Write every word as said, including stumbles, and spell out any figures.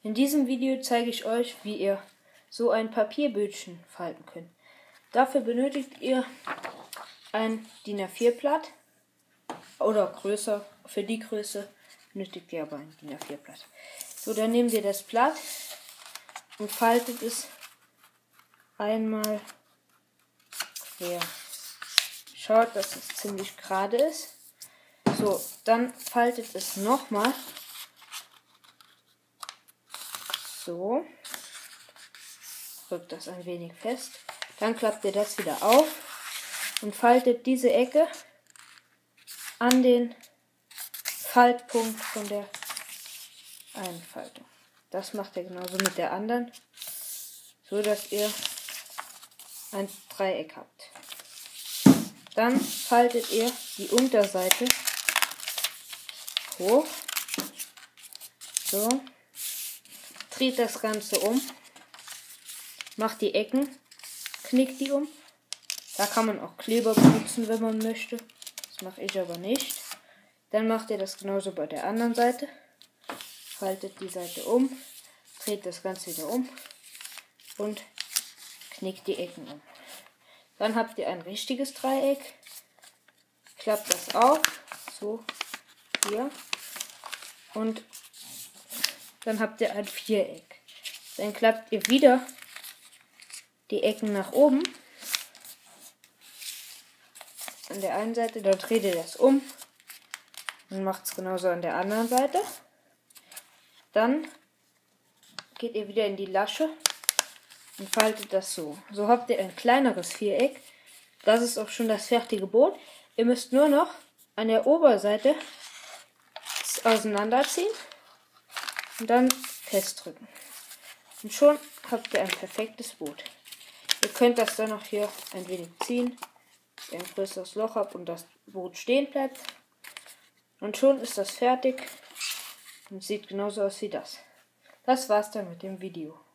In diesem Video zeige ich euch, wie ihr so ein Papierbötchen falten könnt. Dafür benötigt ihr ein D I N A vier Blatt oder größer. Für die Größe benötigt ihr aber ein D I N A vier Blatt. So, dann nehmt ihr das Blatt und faltet es einmal quer. Schaut, dass es ziemlich gerade ist. So, dann faltet es nochmal. So. Drückt das ein wenig fest. Dann klappt ihr das wieder auf und faltet diese Ecke an den Faltpunkt von der Einfaltung. Das macht ihr genauso mit der anderen, so dass ihr ein Dreieck habt. Dann faltet ihr die Unterseite hoch. So. Dreht das Ganze um. Macht die Ecken. Knickt die um. Da kann man auch Kleber benutzen, wenn man möchte. Das mache ich aber nicht. Dann macht ihr das genauso bei der anderen Seite. Faltet die Seite um. Dreht das Ganze wieder um. Und knickt die Ecken um. Dann habt ihr ein richtiges Dreieck. Klappt das auf. So. Hier. Und dann habt ihr ein Viereck. Dann klappt ihr wieder die Ecken nach oben. An der einen Seite, dann dreht ihr das um. Und macht es genauso an der anderen Seite. Dann geht ihr wieder in die Lasche und faltet das so. So habt ihr ein kleineres Viereck. Das ist auch schon das fertige Boot. Ihr müsst nur noch an der Oberseite auseinanderziehen und dann festdrücken. Und schon habt ihr ein perfektes Boot. Ihr könnt das dann noch hier ein wenig ziehen, dass ihr ein größeres Loch habt und das Boot stehen bleibt. Und schon ist das fertig und sieht genauso aus wie das. Das war's dann mit dem Video.